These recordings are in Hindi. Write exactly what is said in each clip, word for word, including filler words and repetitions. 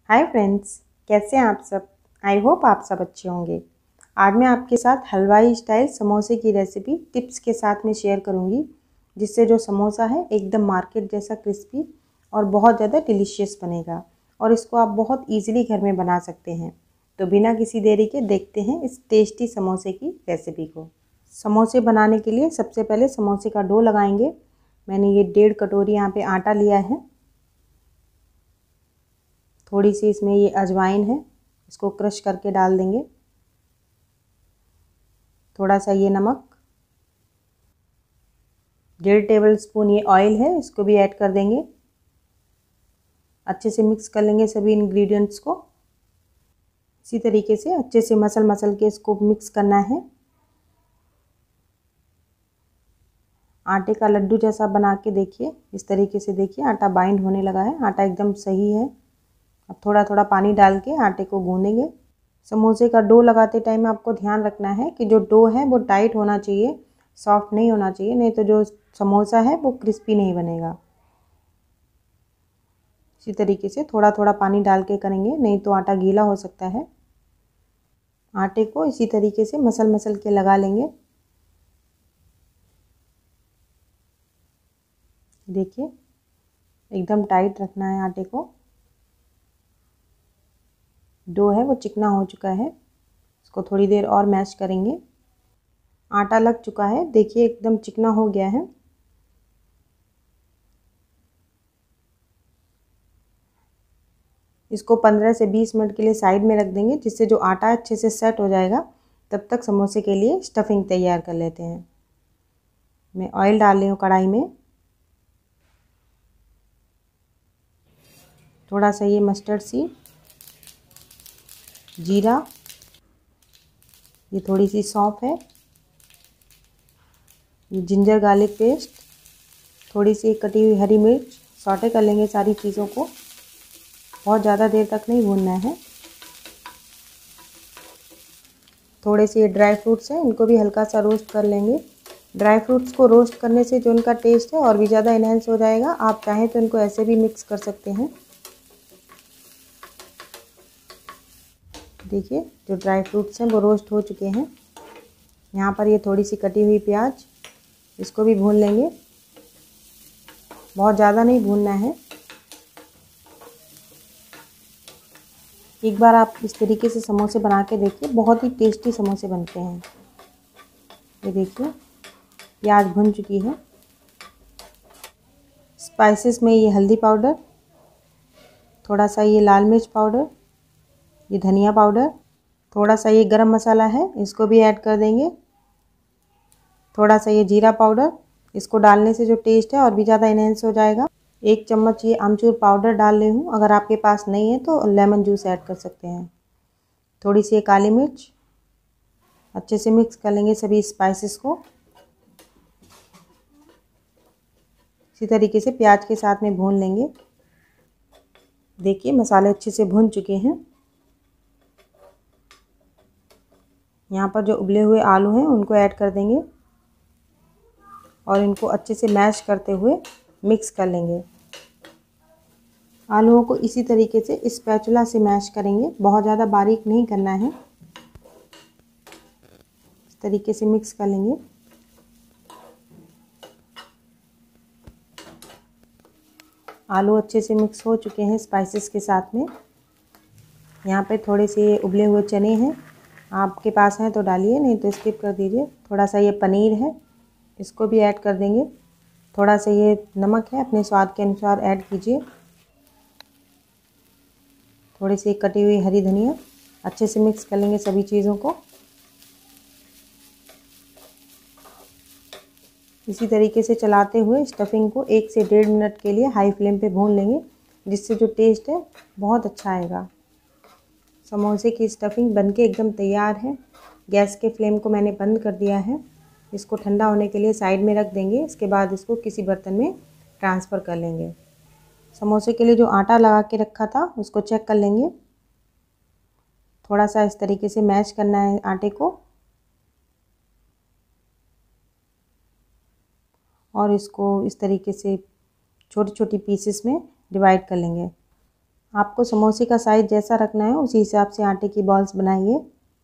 हाय फ्रेंड्स, कैसे हैं आप सब। आई होप आप सब अच्छे होंगे। आज मैं आपके साथ हलवाई स्टाइल समोसे की रेसिपी टिप्स के साथ में शेयर करूंगी, जिससे जो समोसा है एकदम मार्केट जैसा क्रिस्पी और बहुत ज़्यादा डिलीशियस बनेगा और इसको आप बहुत इजीली घर में बना सकते हैं। तो बिना किसी देरी के देखते हैं इस टेस्टी समोसे की रेसिपी को। समोसे बनाने के लिए सबसे पहले समोसे का डो लगाएंगे। मैंने ये डेढ़ कटोरी यहाँ पे आटा लिया है। थोड़ी सी इसमें ये अजवाइन है, इसको क्रश करके डाल देंगे। थोड़ा सा ये नमक, डेढ़ टेबल स्पून ये ऑयल है, इसको भी ऐड कर देंगे। अच्छे से मिक्स कर लेंगे सभी इंग्रेडिएंट्स को। इसी तरीके से अच्छे से मसल मसल के इसको मिक्स करना है। आटे का लड्डू जैसा बना के देखिए, इस तरीके से देखिए आटा बाइंड होने लगा है, आटा एकदम सही है। अब थोड़ा थोड़ा पानी डाल के आटे को गूंदेंगे। समोसे का डो लगाते टाइम आपको ध्यान रखना है कि जो डो है वो टाइट होना चाहिए, सॉफ्ट नहीं होना चाहिए, नहीं तो जो समोसा है वो क्रिस्पी नहीं बनेगा। इसी तरीके से थोड़ा थोड़ा पानी डाल के करेंगे, नहीं तो आटा गीला हो सकता है। आटे को इसी तरीके से मसल मसल के लगा लेंगे। देखिए एकदम टाइट रखना है आटे को। डो है वो चिकना हो चुका है, इसको थोड़ी देर और मैश करेंगे। आटा लग चुका है, देखिए एकदम चिकना हो गया है। इसको पंद्रह से बीस मिनट के लिए साइड में रख देंगे, जिससे जो आटा अच्छे से सेट हो जाएगा। तब तक समोसे के लिए स्टफिंग तैयार कर लेते हैं। मैं ऑयल डाल रही हूँ कढ़ाई में। थोड़ा सा ये मस्टर्ड सीड, जीरा, ये थोड़ी सी सौंफ है, ये जिंजर गार्लिक पेस्ट, थोड़ी सी कटी हुई हरी मिर्च। सौटे कर लेंगे सारी चीज़ों को, बहुत ज़्यादा देर तक नहीं भूनना है। थोड़े से ये ड्राई फ्रूट्स हैं, इनको भी हल्का सा रोस्ट कर लेंगे। ड्राई फ्रूट्स को रोस्ट करने से जो उनका टेस्ट है और भी ज़्यादा इन्हेंस हो जाएगा। आप चाहें तो इनको ऐसे भी मिक्स कर सकते हैं। देखिए जो ड्राई फ्रूट्स हैं वो रोस्ट हो चुके हैं। यहाँ पर ये थोड़ी सी कटी हुई प्याज, इसको भी भून लेंगे, बहुत ज़्यादा नहीं भूनना है। एक बार आप इस तरीके से समोसे बना के देखिए, बहुत ही टेस्टी समोसे बनते हैं। ये देखिए प्याज भुन चुकी है। स्पाइसेस में ये हल्दी पाउडर, थोड़ा सा ये लाल मिर्च पाउडर, ये धनिया पाउडर, थोड़ा सा ये गरम मसाला है, इसको भी ऐड कर देंगे। थोड़ा सा ये जीरा पाउडर, इसको डालने से जो टेस्ट है और भी ज़्यादा इन्हेंस हो जाएगा। एक चम्मच ये आमचूर पाउडर डाल रही हूँ, अगर आपके पास नहीं है तो लेमन जूस ऐड कर सकते हैं। थोड़ी सी ये काली मिर्च। अच्छे से मिक्स कर लेंगे सभी स्पाइसेस को। इसी तरीके से प्याज के साथ में भून लेंगे। देखिए मसाले अच्छे से भुन चुके हैं। यहाँ पर जो उबले हुए आलू हैं उनको ऐड कर देंगे और इनको अच्छे से मैश करते हुए मिक्स कर लेंगे। आलूओं को इसी तरीके से स्पैचुला से मैश करेंगे, बहुत ज़्यादा बारीक नहीं करना है। इस तरीके से मिक्स कर लेंगे। आलू अच्छे से मिक्स हो चुके हैं स्पाइसेस के साथ में। यहाँ पे थोड़े से उबले हुए चने हैं, आपके पास हैं तो डालिए, नहीं तो स्किप कर दीजिए। थोड़ा सा ये पनीर है, इसको भी ऐड कर देंगे। थोड़ा सा ये नमक है, अपने स्वाद के अनुसार ऐड कीजिए। थोड़ी सी कटी हुई हरी धनिया। अच्छे से मिक्स कर लेंगे सभी चीज़ों को। इसी तरीके से चलाते हुए स्टफिंग को एक से डेढ़ मिनट के लिए हाई फ्लेम पे भून लेंगे, जिससे जो टेस्ट है बहुत अच्छा आएगा। समोसे की स्टफिंग बनके एकदम तैयार है। गैस के फ्लेम को मैंने बंद कर दिया है। इसको ठंडा होने के लिए साइड में रख देंगे। इसके बाद इसको किसी बर्तन में ट्रांसफ़र कर लेंगे। समोसे के लिए जो आटा लगा के रखा था उसको चेक कर लेंगे। थोड़ा सा इस तरीके से मैश करना है आटे को और इसको इस तरीके से छोटी छोटी पीसेस में डिवाइड कर लेंगे। आपको समोसे का साइज़ जैसा रखना है उसी हिसाब से आटे की बॉल्स बनाइए।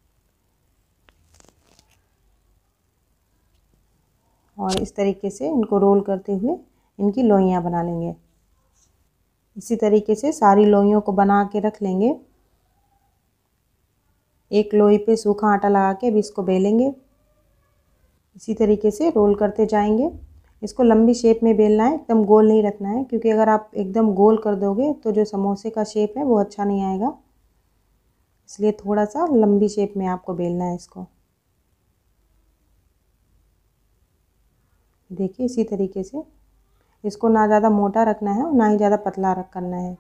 और इस तरीके से इनको रोल करते हुए इनकी लोइयाँ बना लेंगे। इसी तरीके से सारी लोइयों को बना के रख लेंगे। एक लोई पे सूखा आटा लगा के अभी इसको बेलेंगे। इसी तरीके से रोल करते जाएंगे। इसको लंबी शेप में बेलना है, एकदम गोल नहीं रखना है, क्योंकि अगर आप एकदम गोल कर दोगे तो जो समोसे का शेप है वो अच्छा नहीं आएगा। इसलिए थोड़ा सा लंबी शेप में आपको बेलना है इसको। देखिए इसी तरीके से इसको ना ज़्यादा मोटा रखना है और ना ही ज़्यादा पतला रख करना है।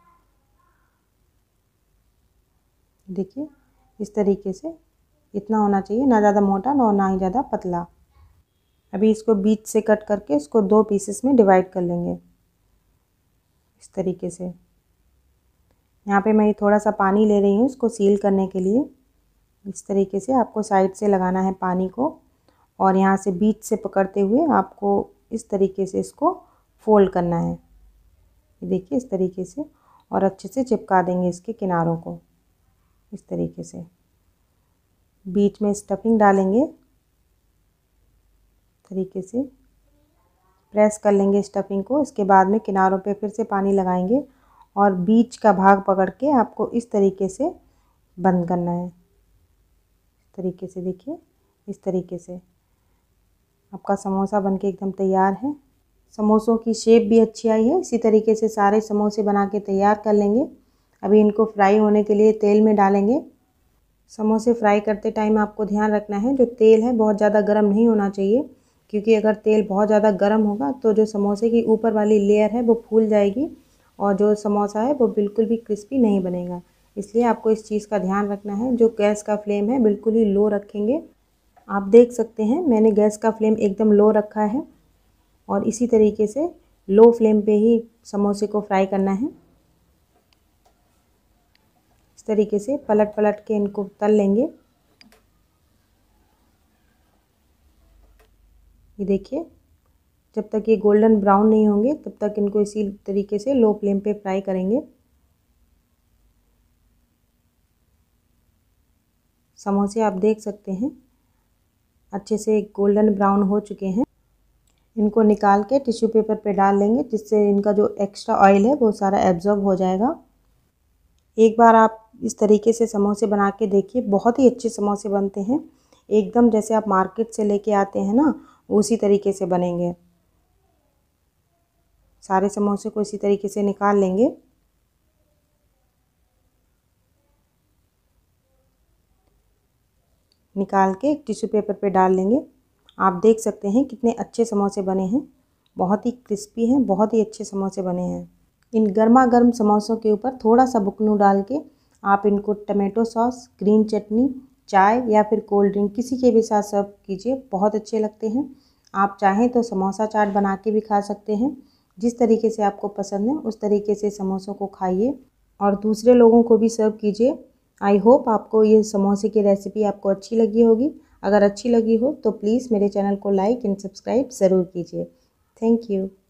देखिए इस तरीके से इतना होना चाहिए, ना ज़्यादा मोटा ना ना ही ज़्यादा पतला। अभी इसको बीच से कट करके इसको दो पीसेस में डिवाइड कर लेंगे इस तरीके से। यहाँ पे मैं थोड़ा सा पानी ले रही हूँ इसको सील करने के लिए। इस तरीके से आपको साइड से लगाना है पानी को और यहाँ से बीच से पकड़ते हुए आपको इस तरीके से इसको फोल्ड करना है। देखिए इस तरीके से, और अच्छे से चिपका देंगे इसके किनारों को इस तरीके से। बीच में स्टफिंग डालेंगे, तरीके से प्रेस कर लेंगे स्टफिंग को। इसके बाद में किनारों पे फिर से पानी लगाएंगे और बीच का भाग पकड़ के आपको इस तरीके से बंद करना है। इस तरीके से देखिए, इस तरीके से आपका समोसा बनके एकदम तैयार है। समोसों की शेप भी अच्छी आई है। इसी तरीके से सारे समोसे बना के तैयार कर लेंगे। अभी इनको फ्राई होने के लिए तेल में डालेंगे। समोसे फ्राई करते टाइम आपको ध्यान रखना है जो तेल है बहुत ज़्यादा गर्म नहीं होना चाहिए, क्योंकि अगर तेल बहुत ज़्यादा गर्म होगा तो जो समोसे की ऊपर वाली लेयर है वो फूल जाएगी और जो समोसा है वो बिल्कुल भी क्रिस्पी नहीं बनेगा। इसलिए आपको इस चीज़ का ध्यान रखना है। जो गैस का फ्लेम है बिल्कुल ही लो रखेंगे। आप देख सकते हैं मैंने गैस का फ्लेम एकदम लो रखा है और इसी तरीके से लो फ्लेम पे ही समोसे को फ्राई करना है। इस तरीके से पलट पलट के इनको तल लेंगे। ये देखिए, जब तक ये गोल्डन ब्राउन नहीं होंगे तब तक इनको इसी तरीके से लो फ्लेम पे फ्राई करेंगे। समोसे आप देख सकते हैं अच्छे से गोल्डन ब्राउन हो चुके हैं। इनको निकाल के टिश्यू पेपर पे डाल लेंगे, जिससे इनका जो एक्स्ट्रा ऑयल है वो सारा एब्जॉर्ब हो जाएगा। एक बार आप इस तरीके से समोसे बना के देखिए, बहुत ही अच्छे समोसे बनते हैं। एकदम जैसे आप मार्केट से लेके आते हैं ना, उसी तरीके से बनेंगे। सारे समोसे को इसी तरीके से निकाल लेंगे। निकाल के एक टिश्यू पेपर पे डाल लेंगे। आप देख सकते हैं कितने अच्छे समोसे बने हैं, बहुत ही क्रिस्पी हैं, बहुत ही अच्छे समोसे बने हैं। इन गर्मा गर्म समोसों के ऊपर थोड़ा सा बुकनू डाल के आप इनको टमाटो सॉस, ग्रीन चटनी, चाय या फिर कोल्ड ड्रिंक किसी के भी साथ सर्व कीजिए, बहुत अच्छे लगते हैं। आप चाहें तो समोसा चाट बना के भी खा सकते हैं। जिस तरीके से आपको पसंद है उस तरीके से समोसों को खाइए और दूसरे लोगों को भी सर्व कीजिए। आई होप आपको ये समोसे की रेसिपी आपको अच्छी लगी होगी। अगर अच्छी लगी हो तो प्लीज़ मेरे चैनल को लाइक एंड सब्सक्राइब ज़रूर कीजिए। Thank you.